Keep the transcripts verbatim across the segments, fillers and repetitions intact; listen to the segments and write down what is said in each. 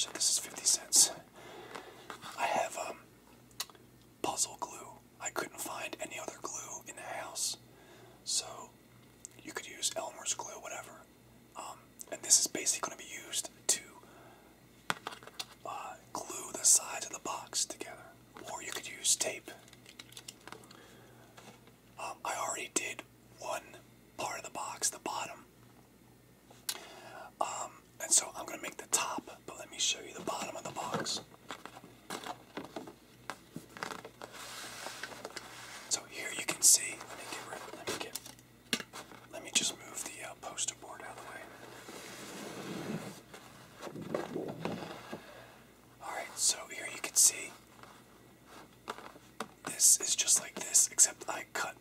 dollars, and this is fifty cents. I have um, puzzle glue. I couldn't find any other glue in the house, so you could use Elmer's glue, whatever. Um, and this is basically going to be used to uh, glue the sides of the box together, or you could use tape. Um, I already did one part of the box, the bottom. Um, and so I'm going to make the top, but let me show you the bottom of the box. So here you can see, let me get rid, let me get, let me just move the uh, poster board out of the way. Alright, so here you can see, this is just like this, except I cut.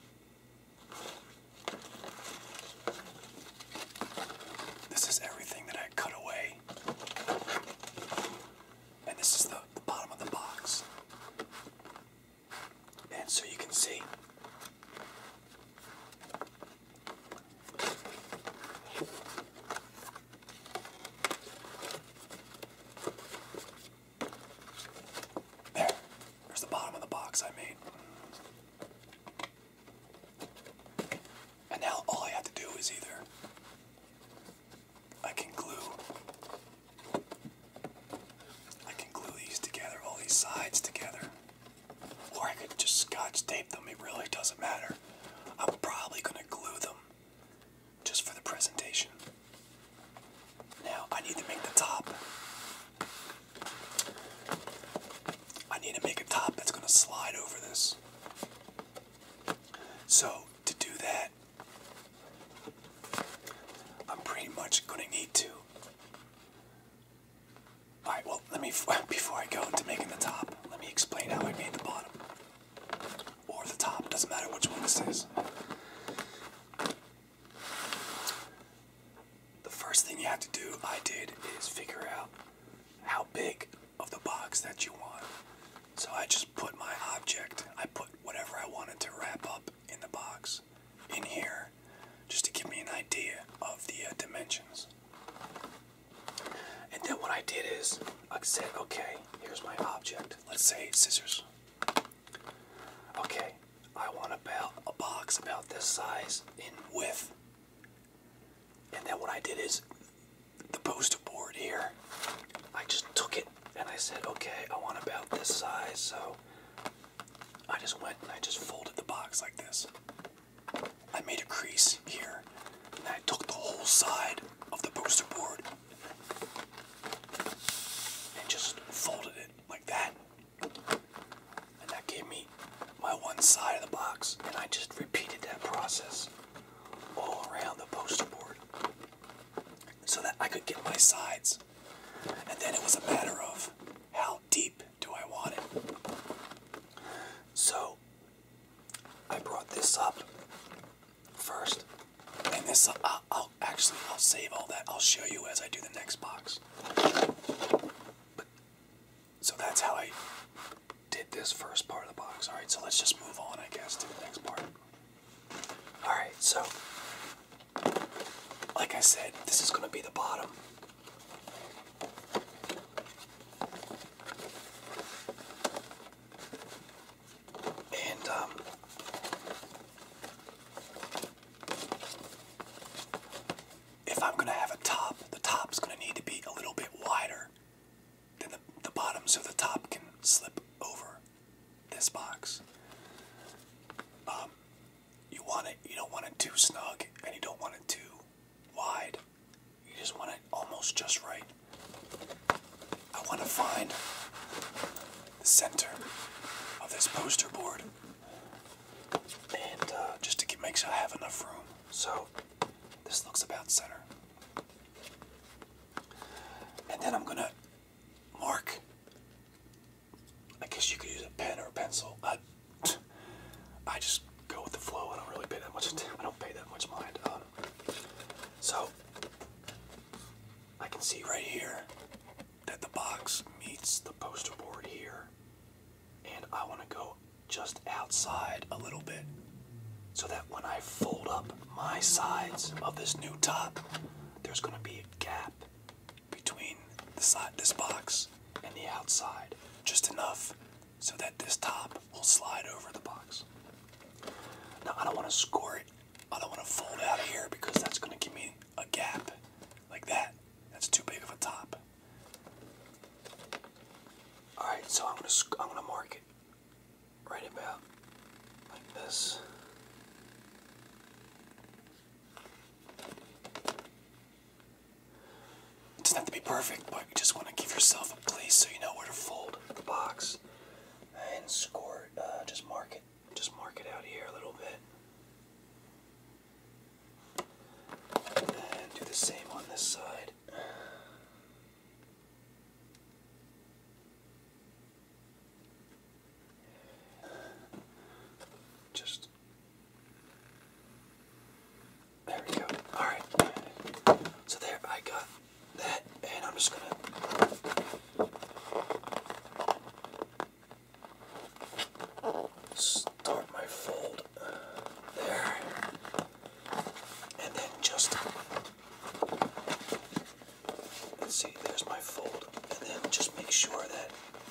This is everything that I cut away. And this is the, the bottom of the box. And so you can see. There. There's the bottom of the box I made. And now all I have to do is either I can glue I can glue these together, all these sides together. Or I could just scotch tape them, it really doesn't matter. I'm probably gonna glue them just for the presentation. Now I need to make the top. I need to make a top that's gonna slide over this. So to do that, I'm pretty much going to need to. Alright, well, let me, before I go into making the top, let me explain how I made the bottom. Or the top, doesn't matter which one this is. The first thing you have to do, I did, is figure out how big of the box that you want. So I just put my object, I put whatever I wanted to wrap up in the box in here, just to give me an idea of the uh, dimensions. And then what I did is, I said, okay, here's my object. Let's say scissors. Okay, I want about a box about this size in width. And then what I did is, the poster board here, I just took it and I said, okay, I want about this size. So I just went and I just folded the box like this. I made a crease here, and I took the whole side of the poster board and just folded it like that. And that gave me my one side of the box, and I just repeated that process all around the poster board so that I could get my sides. And then it was a matter of how deep do I want it. So I brought this up first, and this I'll, I'll actually I'll save all that. I'll show you as I do the next box. But, so that's how I did this first part of the box. All right, so let's just move on, I guess, to the next part. All right, so like I said, this is going to be the bottom. And um, if I'm going to have a top, the top's going to need to be a little bit wider than the, the bottom, so the top can slip over this box. Um, you want it, you don't want it too snug, and you don't want it too wide. You just want it almost just right. I want to find the center of this poster board, and uh, just to make sure I have enough room. So this looks about center. And then I'm going to mark, I guess you could use a pen or a pencil. I, I just go with the flow. I don't really pay that much, I don't pay that much mind. Um, so I can see right here that the box meets the poster board here. And I want to go just outside a little bit, so that when I fold up my sides of this new top, there's going to be a gap between the side, this box, and the outside, just enough so that this top will slide over the box. Now I don't want to score it. I don't want to fold out here because that's going to give me a gap like that. That's too big of a top. All right, so I'm going to I'm going to mark it right about like this. It doesn't have to be perfect, but you just want to give yourself a place so you know where to fold the box and score it. Uh, just mark it. Just mark it out here a little bit. And do the same on this side. Just there we go. All right. So there, I got that, and I'm just gonna start my fold there, and then just let's see. There's my fold, and then just make sure that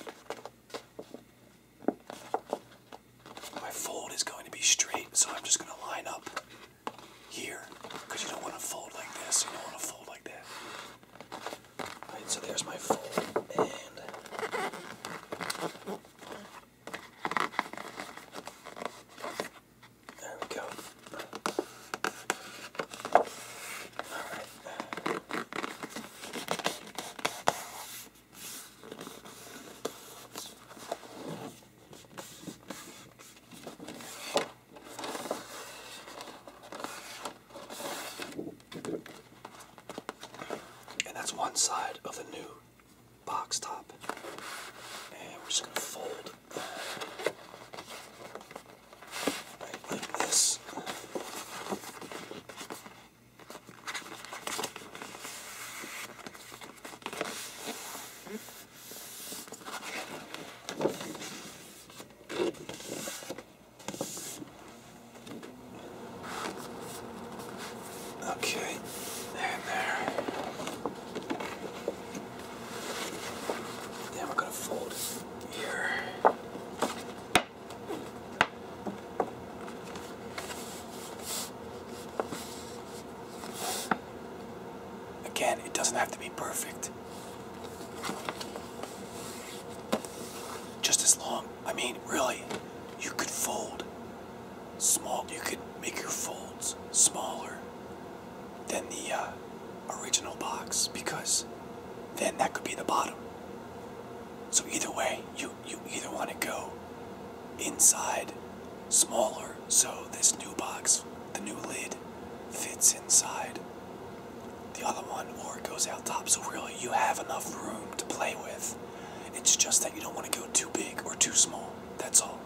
my fold is going to be straight. So I'm just gonna line up here because you don't want to fold like this. You don't want to fold like that. All right. So there's my fold, and there we go. All right. And that's one side of the new box top. And we're just gonna fold right like this. Okay, and there. Then we're gonna fold here. Again, it doesn't have to be perfect. Just as long, I mean, really, you could fold small, you could make your folds smaller than the uh, original box, because then that could be the bottom. So either way, you, you either want to go inside smaller so this new box, the new lid, fits inside the other one, or it goes out top. So really you have enough room to play with. It's just that you don't want to go too big or too small. That's all.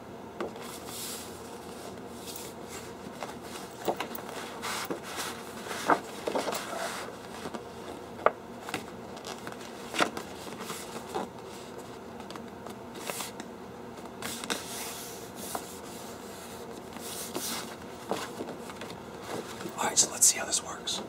Alright, so let's see how this works.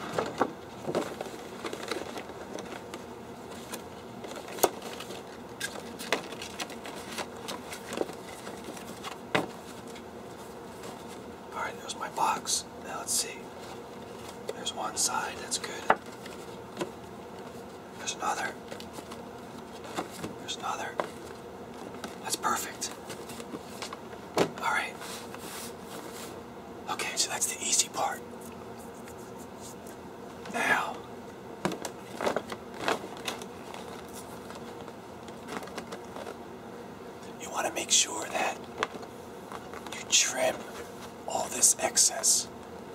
Alright, there's my box. Now let's see. There's one side, that's good. There's another. There's another. That's perfect. Alright. Okay, so that's the easy part. Now, you want to make sure that you trim all this excess.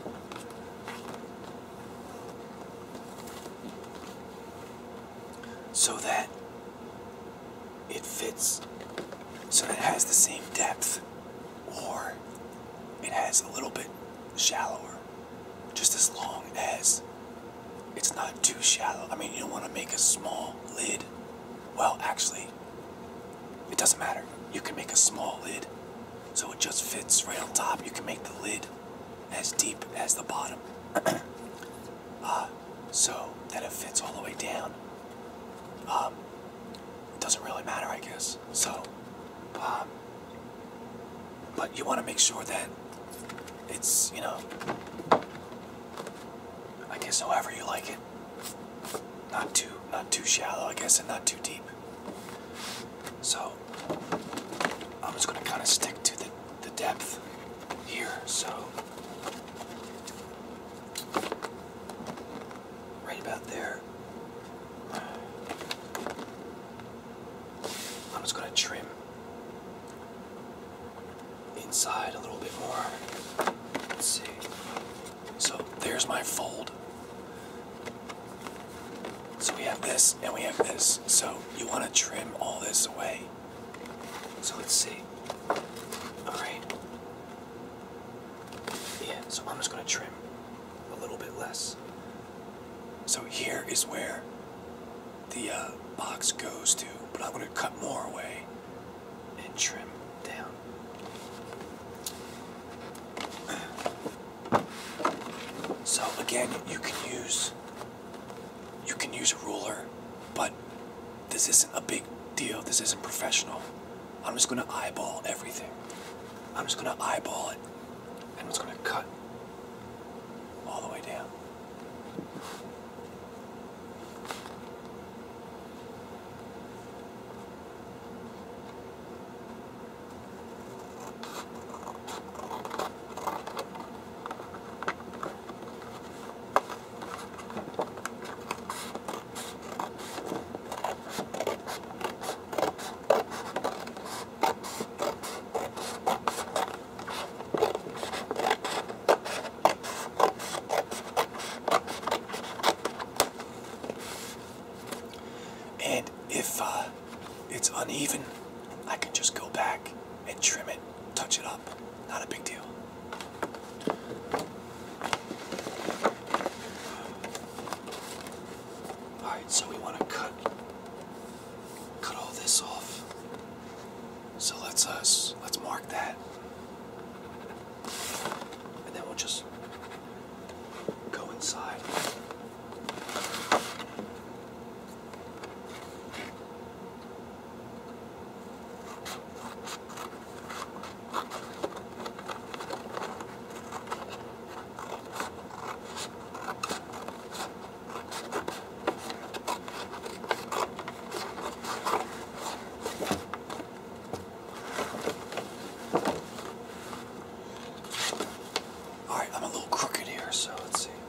So that it fits, so that it has the same depth, or it has a little bit shallower, just as long as it's not too shallow. I mean, you don't want to make a small lid. Well, actually, it doesn't matter. You can make a small lid so it just fits right on top. You can make the lid as deep as the bottom, uh, so that it fits all the way down. um, it doesn't really matter, I guess. So, um, but you want to make sure that it's, you know, I guess however you like it. Not too, not too shallow, I guess, and not too deep. So, I'm just gonna kind of stick to the, the depth here, so. Right about there. I'm just gonna trim inside a little bit more. Let's see. So, there's my fold. So we have this and we have this. So you want to trim all this away. So let's see. Alright. Yeah, so I'm just going to trim a little bit less. So here is where the uh, box goes to, but I'm going to cut more away and trim down. So again, you can use You can use a ruler, but this isn't a big deal. This isn't professional. I'm just going to eyeball everything. I'm just going to eyeball it, and I'm just going to cut all the way down. And if uh, it's uneven, I can just go back and trim it, touch it up. Not a big deal. Alright, so we want to cut cut all this off. So let's uh, let's mark that. And then we'll just go inside. Alright, I'm a little crooked here, so let's see.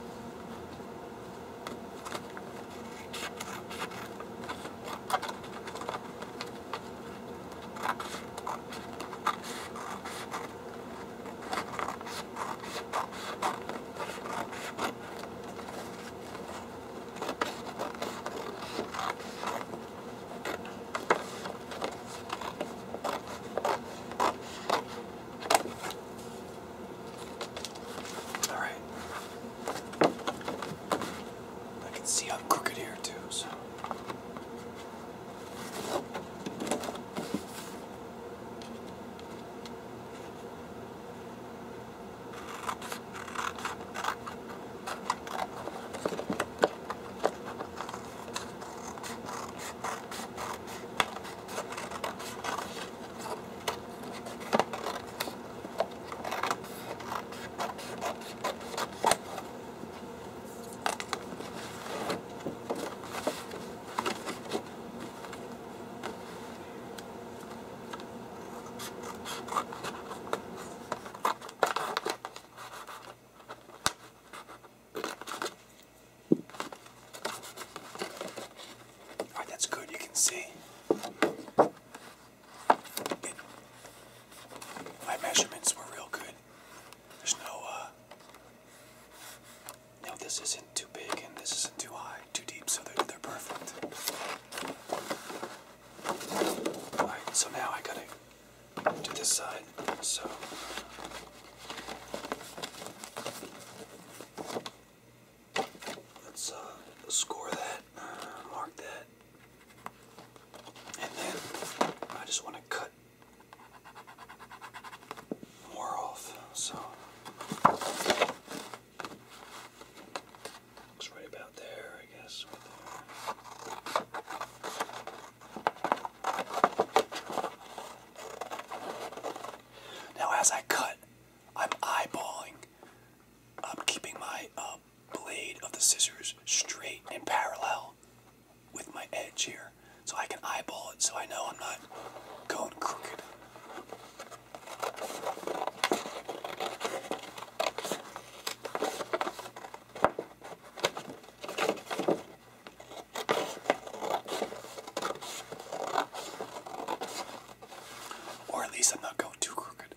See, I'm crooked here too, so. Alright, that's good, you can see. It, my measurements were real good. There's no, uh, no, this isn't too big and this isn't too high, too deep, so they're, they're perfect. Alright, so now I gotta do this side, so. Let's, uh, score that, mark that. And then I just want to cut more off, so looks right about there, I guess, right there. blade of the scissors straight and parallel with my edge here, so I can eyeball it so I know I'm not going crooked. Or at least I'm not going too crooked.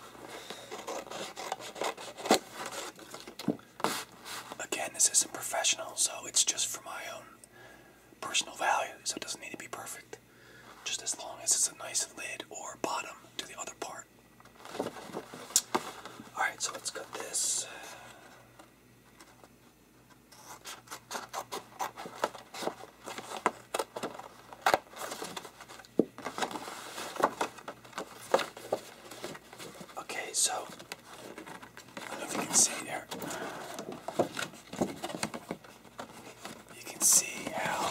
Again, this isn't professional, so it's just for my own personal value, so it doesn't need to be perfect. Just as long as it's a nice lid or bottom to the other part. Alright, so let's cut this. Okay, so I don't know if you can see there. You can see how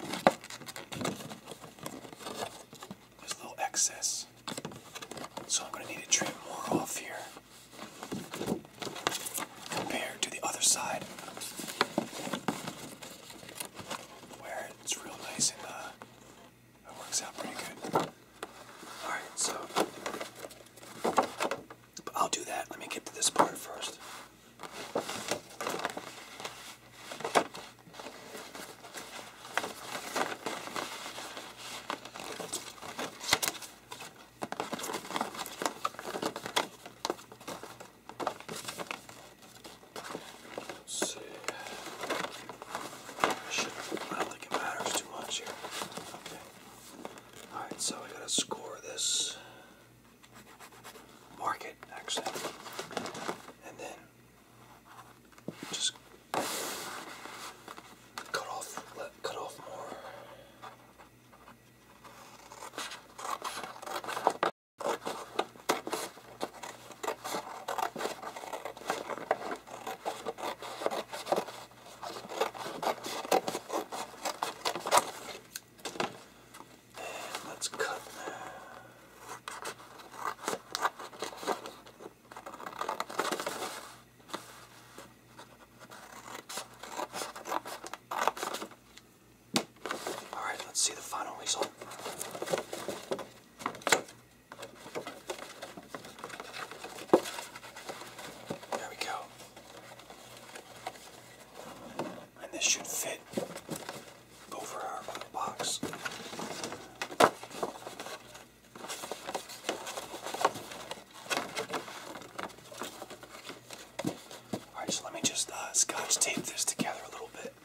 there's a little excess. So I'm going to need to trim more off here compared to the other side where it's real nice and uh, it works out pretty good. Alright, so but I'll do that. Let me get to this part first. Let's see. Should, I don't think it matters too much here. Okay. Alright, so I gotta score this. Mark it, actually. And then just cut off, let, cut off more. And let's cut. Alright, let's see the final result. There we go. And this should fit over our box. Alright, so let me just uh, scotch tape this together a little bit.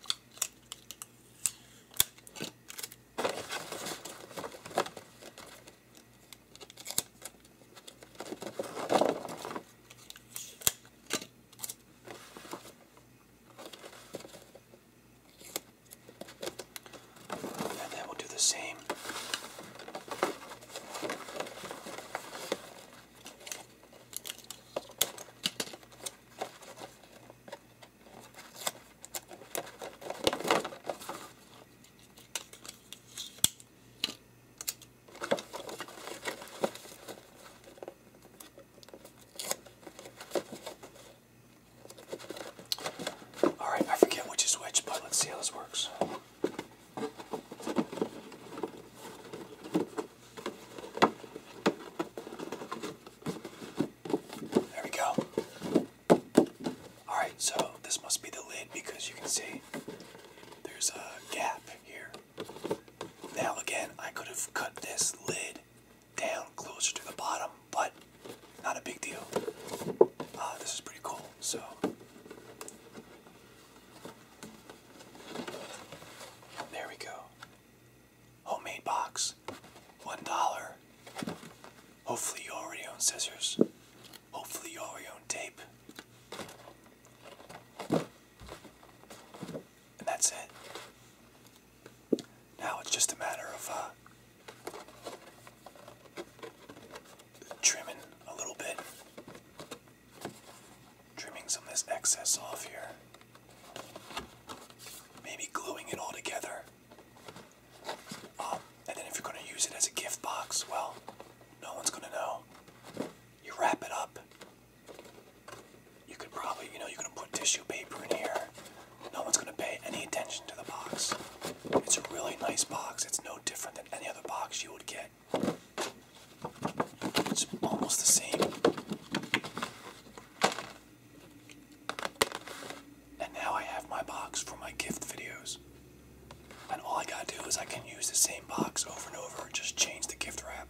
And then we'll do the same. Alright, I forget which is which, but let's see how this works. There we go. Alright, so this must be the lid because you can see there's a gap here. Now again, I could have cut this lid down closer to the bottom, but not a big deal. Uh, this is pretty cool, so there we go. Homemade box, one dollar. Hopefully you already own scissors. Hopefully you already own tape. And that's it. Now it's just a matter of uh, trimming a little bit. Trimming some of this excess off here. Maybe gluing it all together. Um, and then if you're going to use it as a gift box, well, no one's going to know. You wrap it up. You could probably, you know, you can put tissue paper in here. nice box. It's no different than any other box you would get. It's almost the same. And now I have my box for my gift videos. And all I gotta do is I can use the same box over and over, just change the gift wrap.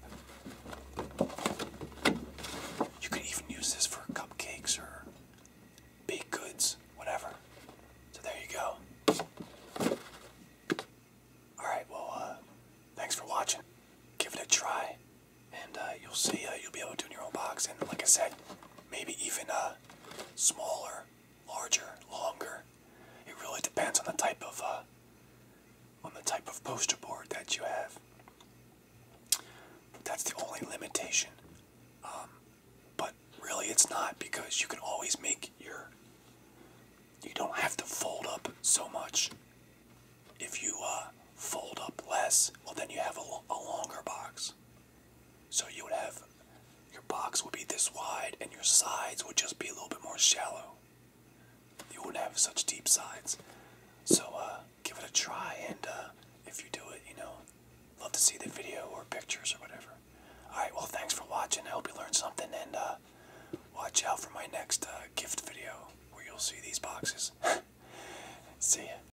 You could even use this for cupcakes or baked goods, whatever. So there you go. Alright, well, uh, thanks for watching. Give it a try, and uh, you'll see uh, you'll be able to do it in your own box. And like I said, maybe even uh, smaller, larger, longer. It really depends on the type of uh, on the type of poster board that you have. That's the only limitation. Um, but really, it's not, because you can always make your. You don't have to fold up so much. If you uh, fold up less, well, then you have a, a longer box. So you would have, your box would be this wide, and your sides would just be a little bit more shallow. You wouldn't have such deep sides. So uh, give it a try, and uh, if you do it, you know, love to see the video or pictures or whatever. Alright, well, thanks for watching. I hope you learned something, and uh, watch out for my next uh, gift video where you'll see these boxes. See ya.